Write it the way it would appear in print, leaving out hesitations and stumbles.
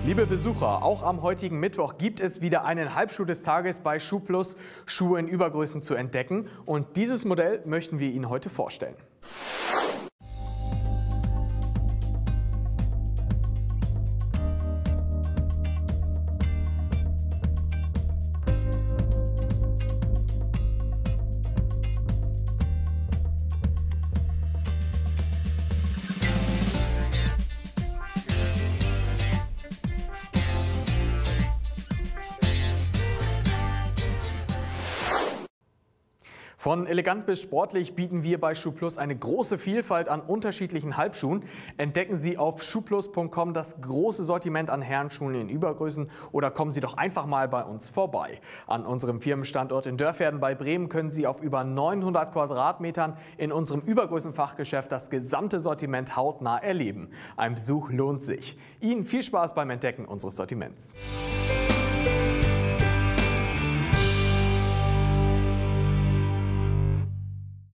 Liebe Besucher, auch am heutigen Mittwoch gibt es wieder einen Halbschuh des Tages bei Schuhplus, Schuhe in Übergrößen zu entdecken. Und dieses Modell möchten wir Ihnen heute vorstellen. Von elegant bis sportlich bieten wir bei Schuhplus eine große Vielfalt an unterschiedlichen Halbschuhen. Entdecken Sie auf schuhplus.com das große Sortiment an Herrenschuhen in Übergrößen oder kommen Sie doch einfach mal bei uns vorbei. An unserem Firmenstandort in Dörverden bei Bremen können Sie auf über 900 Quadratmetern in unserem Übergrößenfachgeschäft das gesamte Sortiment hautnah erleben. Ein Besuch lohnt sich. Ihnen viel Spaß beim Entdecken unseres Sortiments.